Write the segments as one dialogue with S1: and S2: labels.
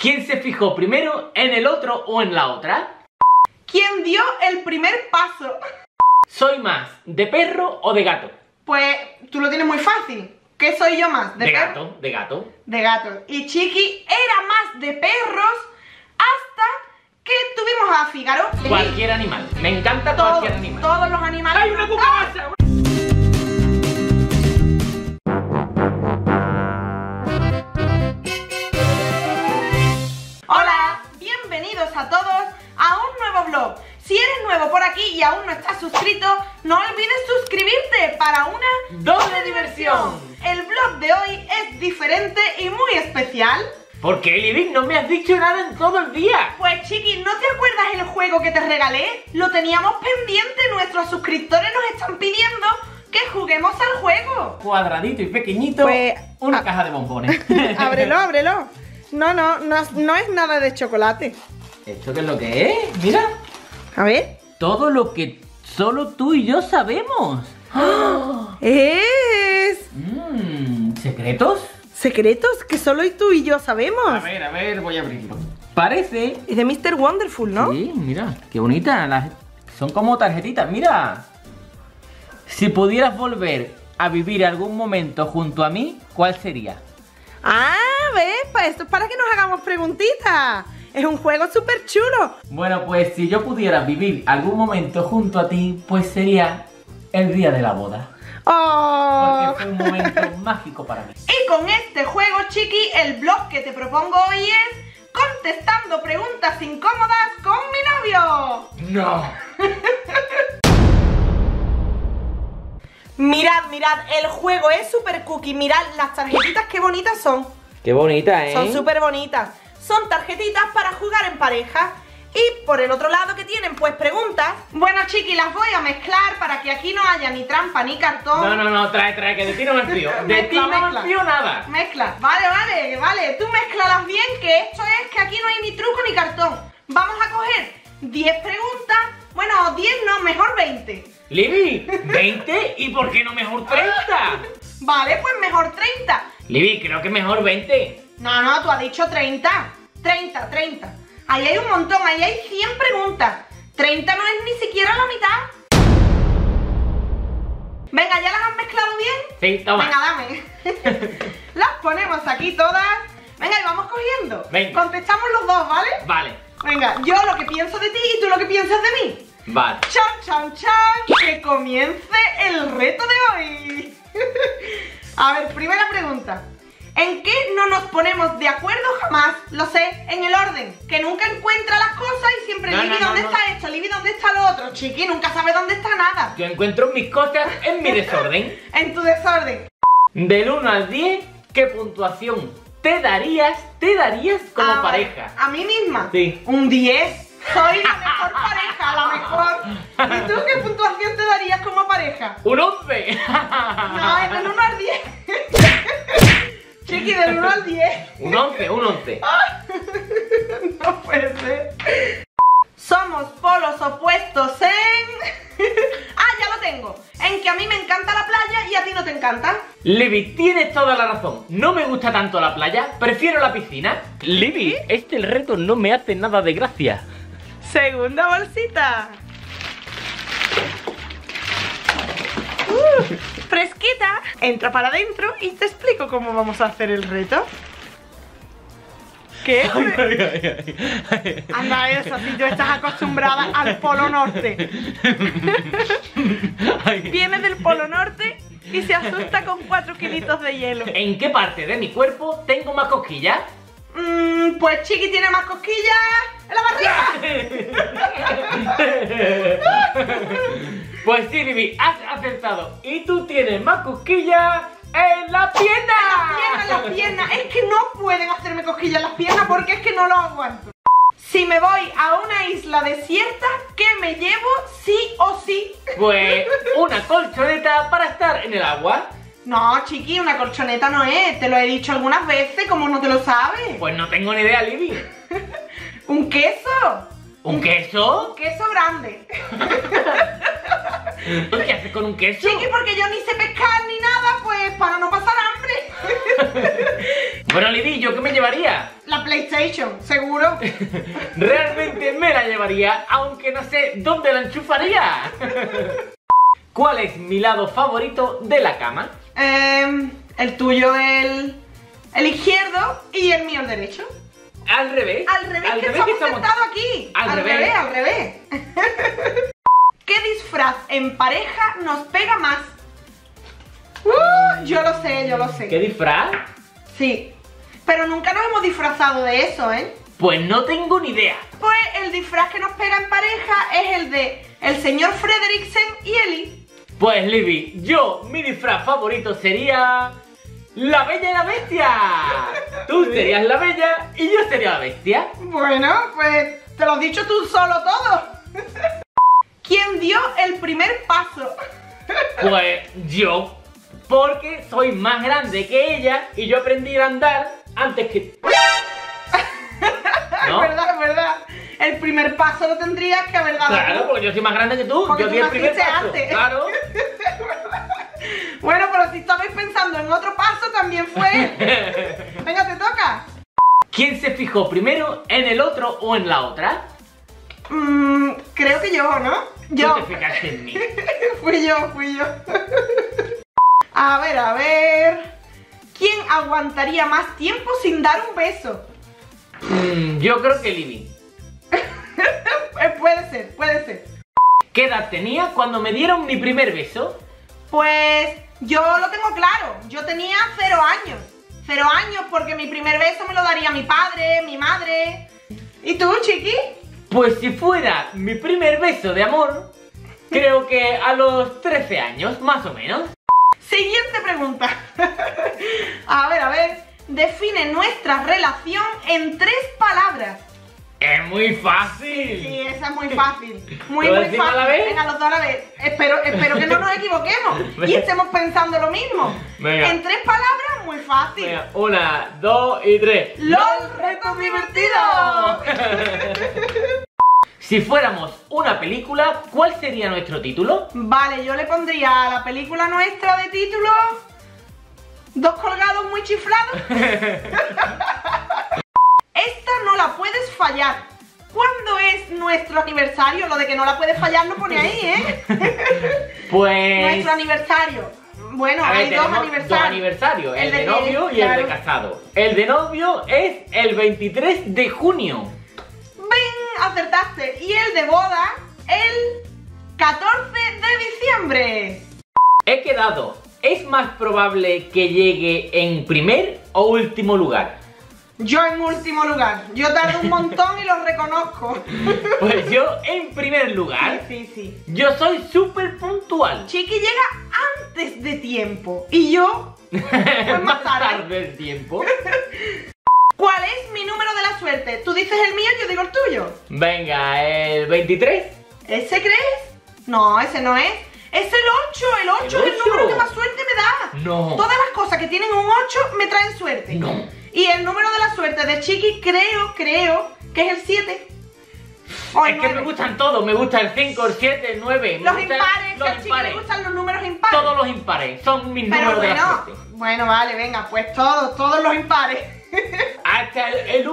S1: ¿Quién se fijó primero en el otro o en la otra?
S2: ¿Quién dio el primer paso?
S1: ¿Soy más de perro o de gato?
S2: Pues tú lo tienes muy fácil. ¿Qué soy yo más?
S1: De gato, de gato.
S2: De gato. Y Chiqui era más de perros hasta que tuvimos a Fígaro.
S1: Cualquier animal. Me encanta cualquier animal.
S2: Todos los animales.
S1: ¡Hay una cucaracha!
S2: Hola, bienvenidos a todos a un nuevo vlog. Si eres nuevo por aquí y aún no estás suscrito, no olvides suscribirte para una
S1: doble diversión.
S2: El vlog de hoy es diferente y muy especial.
S1: ¿Por qué, Libby? No me has dicho nada en todo el día.
S2: Pues Chiqui, ¿no te acuerdas el juego que te regalé? Lo teníamos pendiente, nuestros suscriptores nos están pidiendo que juguemos al juego.
S1: Cuadradito y pequeñito,
S2: pues,
S1: una caja de bombones.
S2: Ábrelo, ábrelo. No es nada de chocolate.
S1: ¿Esto qué es lo que es? Mira.
S2: A ver.
S1: Todo lo que solo tú y yo sabemos.
S2: ¡Oh! ¡Es!
S1: ¿Secretos?
S2: Secretos que solo tú y yo sabemos.
S1: A ver, voy a abrirlo. Parece...
S2: Es de Mr. Wonderful, ¿no?
S1: Sí, mira, qué bonita. Son como tarjetitas, mira. Si pudieras volver a vivir algún momento junto a mí, ¿cuál sería?
S2: Ah, ¿ves? Pues esto es para que nos hagamos preguntitas. Es un juego súper chulo.
S1: Bueno, pues si yo pudiera vivir algún momento junto a ti, pues sería el día de la boda.
S2: ¡Oh!
S1: Porque fue un momento mágico para mí.
S2: Y con este juego, Chiqui, el vlog que te propongo hoy es contestando preguntas incómodas con mi novio.
S1: ¡No!
S2: Mirad, el juego es súper cookie. Mirad las tarjetitas, qué bonitas son.
S1: Qué bonita, ¿eh?
S2: Son súper bonitas. Son tarjetitas para jugar en pareja. Y por el otro lado que tienen, pues preguntas. Bueno, Chiqui, las voy a mezclar para que aquí no haya ni trampa ni cartón.
S1: No, trae, que de ti no me fío. De ti no me fío nada.
S2: Mezcla, vale. Tú mézclalas bien, que esto es que aquí no hay ni truco ni cartón. Vamos a coger 10 preguntas. Bueno, 10 no, mejor 20.
S1: Libby, 20 y ¿por qué no mejor 30?
S2: Vale, pues mejor 30.
S1: Libby, creo que mejor 20.
S2: No, tú has dicho 30. 30. Ahí hay un montón, ahí hay 100 preguntas. 30 no es ni siquiera la mitad. Venga, ¿ya las has mezclado bien?
S1: Sí, toma.
S2: Venga, dame. Las ponemos aquí todas. Venga, y vamos cogiendo.
S1: Venga.
S2: Contestamos los dos, ¿vale?
S1: Vale.
S2: Venga, yo lo que pienso de ti y tú lo que piensas de mí.
S1: Vale.
S2: ¡Chan! ¡Que comience el reto de hoy! A ver, primera pregunta. ¿En qué no nos ponemos de acuerdo jamás? Lo sé, en el orden. Que nunca encuentra las cosas y siempre Libby, ¿dónde está esto? Libby, ¿dónde está lo otro? Chiqui, nunca sabe dónde está nada.
S1: Yo encuentro mis cosas en mi desorden.
S2: En tu desorden.
S1: Del 1 al 10, ¿qué puntuación te darías como pareja?
S2: A mí misma.
S1: Sí.
S2: Un 10. Soy la mejor pareja, la mejor. ¿Y tú qué puntuación te darías como pareja?
S1: ¡Un 11!
S2: No, es del 1 al 10. Chiqui, del 1 al 10.
S1: Un 11.
S2: No puede ser. Somos polos opuestos en... ya lo tengo. En que a mí me encanta la playa y a ti no te encanta.
S1: Libby, tienes toda la razón. No me gusta tanto la playa, prefiero la piscina. Libby, este reto no me hace nada de gracia.
S2: Segunda bolsita. Fresquita. Entra para adentro y te explico cómo vamos a hacer el reto. ¿Qué? Anda, eso, si tú estás acostumbrada al Polo Norte. Viene del Polo Norte y se asusta con 4 kilitos de hielo.
S1: ¿En qué parte de mi cuerpo tengo más cosquillas?
S2: Pues Chiqui tiene más cosquillas en la barriga.
S1: Pues sí, Libby, has acertado. Y tú tienes más cosquillas en la pierna.
S2: En las piernas. Es que no pueden hacerme cosquillas en las piernas porque es que no lo aguanto. Si me voy a una isla desierta, ¿qué me llevo sí o sí?
S1: Pues una colchoneta para estar en el agua.
S2: No, Chiqui, una colchoneta no es. Te lo he dicho algunas veces, ¿cómo no te lo sabes?
S1: Pues no tengo ni idea, Libby.
S2: ¿Un queso?
S1: ¿Un queso?
S2: Un queso grande.
S1: ¿Qué haces con un queso?
S2: Chiqui, porque yo ni sé pescar ni nada, pues para no pasar hambre.
S1: Bueno, Libby, ¿yo qué me llevaría?
S2: La PlayStation, seguro.
S1: Realmente me la llevaría, aunque no sé dónde la enchufaría. ¿Cuál es mi lado favorito de la cama?
S2: El tuyo, el izquierdo, y el mío el derecho.
S1: Al revés.
S2: Al revés, que estamos sentados aquí.
S1: Al revés.
S2: Al revés. ¿Qué disfraz en pareja nos pega más? Yo lo sé, yo lo sé.
S1: ¿Qué disfraz?
S2: Sí, pero nunca nos hemos disfrazado de eso, ¿eh?
S1: Pues no tengo ni idea.
S2: Pues el disfraz que nos pega en pareja es el de el señor Frederiksen y Eli.
S1: Pues Libby, mi disfraz favorito sería... ¡La Bella y la Bestia! Tú serías la Bella y yo sería la Bestia.
S2: Bueno, pues te lo has dicho tú solo todo. ¿Quién dio el primer paso?
S1: Pues yo, porque soy más grande que ella y yo aprendí a andar antes que... ¿No?
S2: Es verdad, es verdad. El primer paso lo tendrías que haber dado.
S1: Claro, porque yo soy más grande que tú.
S2: Porque
S1: yo
S2: tú
S1: di el primer
S2: naciste
S1: paso.
S2: antes.
S1: Claro.
S2: Bueno, pero si estabais pensando en otro paso también fue. Venga, te toca.
S1: ¿Quién se fijó primero en el otro o en la otra?
S2: Creo que yo, ¿no? Yo.
S1: Tú te fijaste en mí.
S2: Fui yo. A ver. ¿Quién aguantaría más tiempo sin dar un beso?
S1: Yo creo que Libby.
S2: Puede ser.
S1: ¿Qué edad tenía cuando me dieron mi primer beso?
S2: Pues yo lo tengo claro. Yo tenía 0 años. 0 años porque mi primer beso me lo daría mi padre, mi madre. ¿Y tú, chiqui?
S1: Pues si fuera mi primer beso de amor, creo que a los 13 años, más o menos.
S2: Siguiente pregunta. A ver. Define nuestra relación en 3 palabras.
S1: Es muy fácil.
S2: Sí, esa es muy fácil. Muy
S1: ¿Lo
S2: fácil.
S1: decimos a la vez?
S2: Venga, los dos a la vez. Espero que no nos equivoquemos y estemos pensando lo mismo.
S1: Venga.
S2: En 3 palabras, muy fácil.
S1: Venga, 1, 2 y 3.
S2: ¡LOL, retos divertidos!
S1: Si fuéramos una película, ¿cuál sería nuestro título?
S2: Vale, yo le pondría a la película nuestra de título 2 colgados muy chiflados. Esta no la puedes fallar. ¿Cuándo es nuestro aniversario? Lo de que no la puedes fallar lo pone ahí, ¿eh?
S1: Pues...
S2: Nuestro aniversario. Bueno, hay 2 aniversarios.
S1: 2 aniversarios, el de novio y el de casado. El de novio es el 23 de junio.
S2: ¡Ven! Acertaste. Y el de boda, el 14 de diciembre.
S1: He quedado. ¿Es más probable que llegue en primer o último lugar?
S2: Yo en último lugar. Yo tardo un montón y lo reconozco.
S1: Pues yo en primer lugar.
S2: Sí.
S1: Yo soy súper puntual.
S2: Chiqui llega antes de tiempo. Y yo, pues más tarde.
S1: el tiempo.
S2: ¿Cuál es mi número de la suerte? Tú dices el mío y yo digo el tuyo.
S1: Venga, el 23.
S2: ¿Ese crees? No, ese no es. Es el 8. El 8 es el número que más suerte me da.
S1: No.
S2: Todas las cosas que tienen un 8 me traen suerte.
S1: No.
S2: Y el número de la suerte de Chiqui creo que es el 7. O el
S1: Es que
S2: 9.
S1: me gustan todos. Me gusta el 5, el 7, el 9.
S2: Los impares.
S1: Los
S2: A Chiqui
S1: impares.
S2: le gustan los números impares.
S1: Todos los impares. Son mis
S2: Pero
S1: números de la
S2: bueno,
S1: suerte.
S2: bueno, vale, venga, pues todos los impares.
S1: Hasta el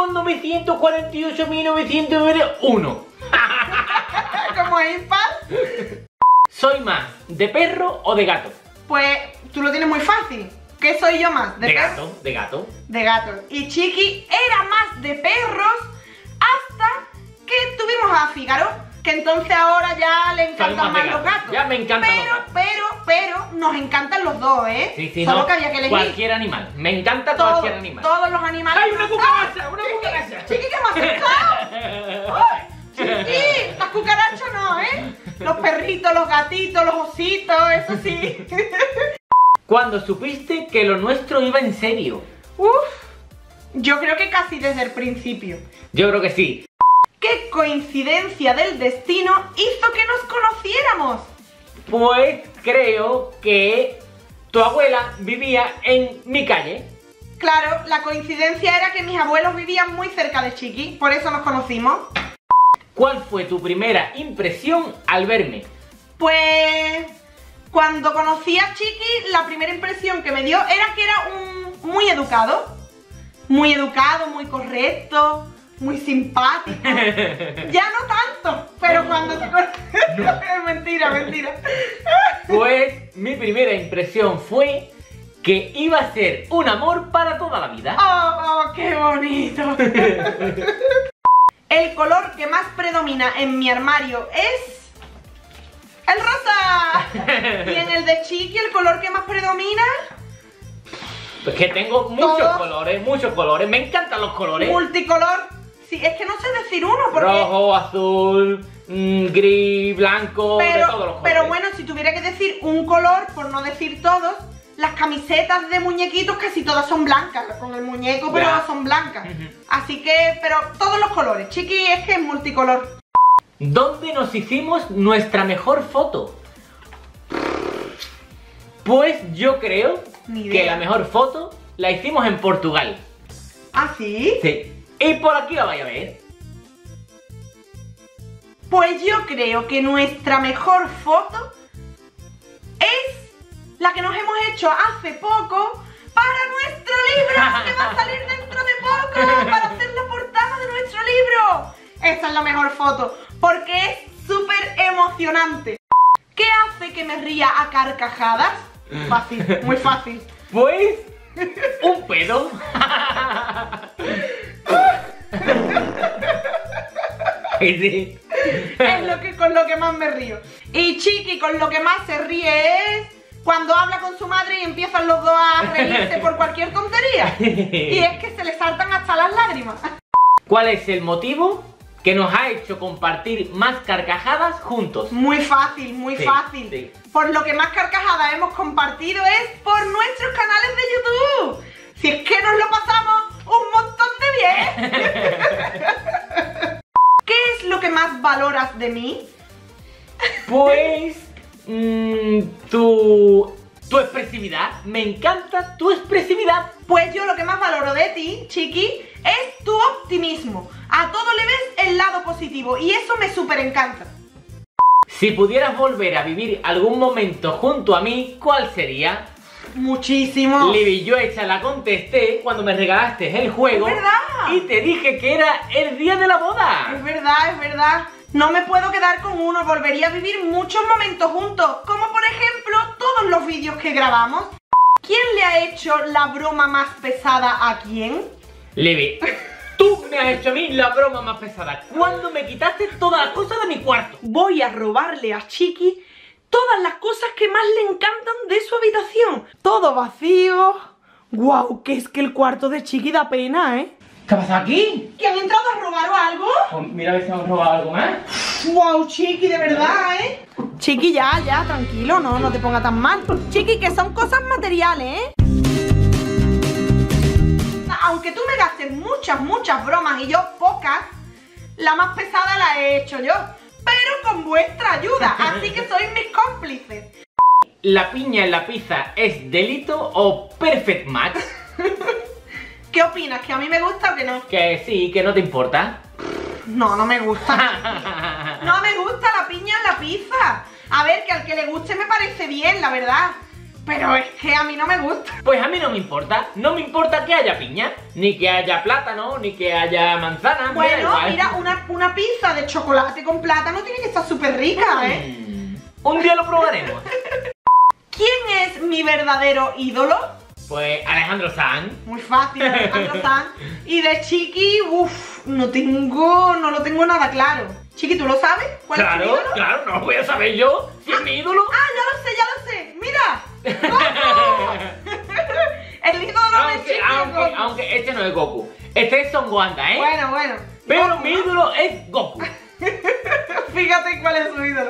S1: 1.948.901.
S2: Como es impar.
S1: ¿Soy más de perro o de gato?
S2: Pues tú lo tienes muy fácil. ¿Qué soy yo más?
S1: De
S2: perro?
S1: gato, de gato.
S2: De gato. Y Chiqui era más de perros hasta que tuvimos a Fígaro, que entonces ahora ya le encantan más los gatos.
S1: Ya me encantan los gatos.
S2: Pero nos encantan los dos, ¿eh?
S1: Sí,
S2: Solo
S1: no,
S2: que había que elegir.
S1: cualquier animal. Me encanta
S2: Todo,
S1: cualquier animal.
S2: todos los animales.
S1: ¡Ay, una cucaracha! ¡Una cucaracha!
S2: Chiqui, ¿qué me has acercado? ¡Ay, Chiqui! Las cucarachas no, ¿eh? Los perritos, los gatitos, los ositos, eso sí.
S1: ¿Cuándo supiste que lo nuestro iba en serio?
S2: Yo creo que casi desde el principio.
S1: Yo creo que sí.
S2: ¿Qué coincidencia del destino hizo que nos conociéramos?
S1: Pues creo que tu abuela vivía en mi calle.
S2: Claro, la coincidencia era que mis abuelos vivían muy cerca de Chiqui, por eso nos conocimos.
S1: ¿Cuál fue tu primera impresión al verme?
S2: Pues cuando conocí a Chiqui, la primera impresión que me dio era que era un muy educado. Muy educado, muy correcto, muy simpático. Ya no tanto, pero cuando te cortas... Es mentira, mentira.
S1: Pues mi primera impresión fue que iba a ser un amor para toda la vida.
S2: ¡Oh, qué bonito! El color que más predomina en mi armario es... ¡el rosa! Y en el de Chiqui, el color que más predomina...
S1: Pues que tengo muchos colores, me encantan los colores.
S2: Multicolor. Sí, es que no sé decir uno porque...
S1: Rojo, azul, gris, blanco, de todos los colores.
S2: Pero bueno, si tuviera que decir un color, por no decir todos, las camisetas de muñequitos casi todas son blancas, con el muñeco, pero son blancas. Así que, pero todos los colores. Chiqui es que es multicolor.
S1: ¿Dónde nos hicimos nuestra mejor foto? Pues yo creo que la mejor foto la hicimos en Portugal.
S2: ¿Ah, sí?
S1: Sí. Y por aquí la vais a ver.
S2: Pues yo creo que nuestra mejor foto es la que nos hemos hecho hace poco para nuestro libro que va a salir dentro de poco, para hacer la portada de nuestro libro. Esta es la mejor foto porque es súper emocionante. ¿Qué hace que me ría a carcajadas? Fácil, muy fácil.
S1: Pues un pedo. Sí.
S2: Es con lo que más me río. Y Chiqui con lo que más se ríe es cuando habla con su madre y empiezan los dos a reírse por cualquier tontería. Y es que se le saltan hasta las lágrimas.
S1: ¿Cuál es el motivo que nos ha hecho compartir más carcajadas juntos?
S2: Muy fácil, muy fácil.
S1: Sí.
S2: Por lo que más carcajadas hemos compartido es por nuestros canales de YouTube. Si es que nos lo pasamos un montón de bien. ¿Qué es lo que más valoras de mí?
S1: Pues... tu expresividad. Me encanta tu expresividad.
S2: Pues yo lo que más valoro de ti, Chiqui, es tu optimismo. A todo le ves el lado positivo y eso me súper encanta.
S1: Si pudieras volver a vivir algún momento junto a mí, ¿cuál sería?
S2: Muchísimo.
S1: Libby, yo esa la contesté cuando me regalaste el juego.
S2: Es verdad.
S1: Y te dije que era el día de la boda.
S2: Es verdad, es verdad. No me puedo quedar con uno, volvería a vivir muchos momentos juntos. Como por ejemplo, todos los vídeos que grabamos. ¿Quién le ha hecho la broma más pesada a quién?
S1: Libby, tú me has hecho a mí la broma más pesada. ¿Cuándo me quitaste todas las cosas de mi cuarto?
S2: Voy a robarle a Chiqui todas las cosas que más le encantan de su habitación. Todo vacío. Guau, que es que el cuarto de Chiqui da pena, ¿eh?
S1: ¿Qué pasa aquí?
S2: ¿Que han entrado a robar o algo?
S1: Pues mira a ver si hemos robado algo más.
S2: Guau, Chiqui, de verdad, ¿eh? Chiqui, ya, tranquilo, no te ponga tan mal. Chiqui, que son cosas materiales, ¿eh? Aunque tú me gastes muchas bromas y yo pocas, la más pesada la he hecho yo. Pero con vuestra ayuda, así que sois mis cómplices.
S1: ¿La piña en la pizza es delito o perfect match?
S2: ¿Qué opinas? ¿Que a mí me gusta o que no?
S1: Que sí, que no te importa.
S2: No me gusta. No me gusta la piña en la pizza. A ver, que al que le guste me parece bien, la verdad. Pero es que a mí no me gusta.
S1: Pues a mí no me importa. No me importa que haya piña, ni que haya plátano, ni que haya manzana.
S2: Bueno, mira, una pizza de chocolate con plátano tiene que estar súper rica, ¿eh?
S1: Un día lo probaremos.
S2: ¿Quién es mi verdadero ídolo?
S1: Pues Alejandro Sanz.
S2: Muy fácil, Alejandro Sanz. Y de Chiqui, no lo tengo nada claro. Chiqui, ¿tú lo sabes? ¿Cuál es tu ídolo?
S1: Claro, no lo voy a saber yo. Si es mi ídolo.
S2: Ya lo sé. Mira. ¡Goku! El ídolo de Chiqui.
S1: Aunque este no es Goku. Este es Son Gohan, ¿eh?
S2: Bueno.
S1: Pero
S2: Goku,
S1: mi ídolo es Goku.
S2: Fíjate cuál es su ídolo.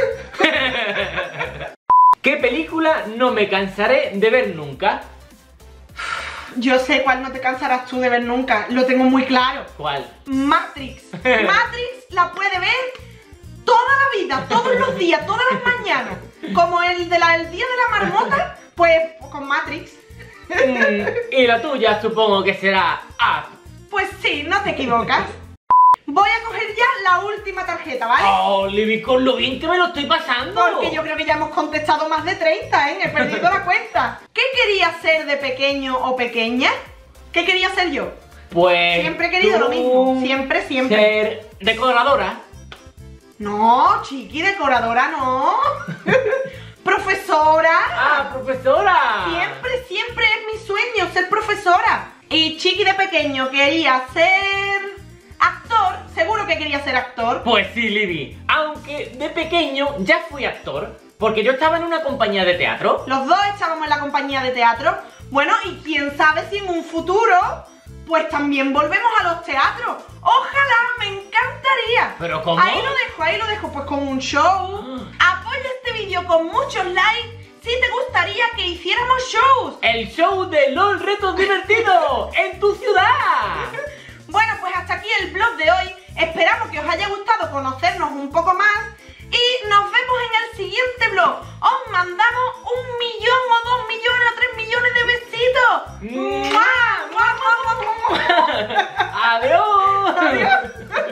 S1: ¿Qué película no me cansaré de ver nunca?
S2: Yo sé cuál no te cansarás tú de ver nunca. Lo tengo muy claro.
S1: ¿Cuál?
S2: Matrix. Matrix la puede ver toda la vida, todos los días, todas las mañanas. Como el día de la marmota, pues con Matrix.
S1: Y la tuya supongo que será Up.
S2: Pues sí, no te equivocas. voy a coger ya la última tarjeta, ¿vale?
S1: Oh, Libby, con lo bien que me lo estoy pasando.
S2: Porque yo creo que ya hemos contestado más de 30, ¿eh? He perdido la cuenta. ¿Qué quería ser de pequeño o pequeña? ¿Qué quería ser yo?
S1: Pues...
S2: Siempre he querido lo mismo. Siempre.
S1: Ser decoradora.
S2: No, chiqui, decoradora no. Profesora.
S1: Ah, profesora.
S2: Siempre es mi sueño ser profesora. Y chiqui de pequeño quería ser actor. Seguro que quería ser actor.
S1: Pues sí, Libby. Aunque de pequeño ya fui actor. Porque yo estaba en una compañía de teatro.
S2: Los dos estábamos en la compañía de teatro. Bueno, y quién sabe si en un futuro pues también volvemos a los teatros. Ojalá, me encantaría.
S1: ¿Pero cómo?
S2: Ahí lo dejo, pues con un show. Apoya este vídeo con muchos likes si te gustaría que hiciéramos shows.
S1: El show de LOL Retos Divertidos en tu ciudad.
S2: Bueno, pues hasta aquí el vlog de hoy. Esperamos que os haya gustado conocernos un poco más. Y nos vemos en el siguiente vlog. Os mandamos 1 millón o 2 millones o 3 millones de besitos. ¡Mua! ¡Mua, mua, mua, mua!
S1: ¡Adiós!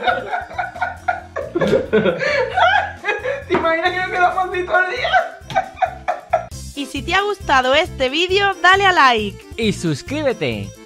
S2: ¿Te imaginas que nos quedamos así todo el día? Y si te ha gustado este vídeo, dale a like.
S1: Y suscríbete.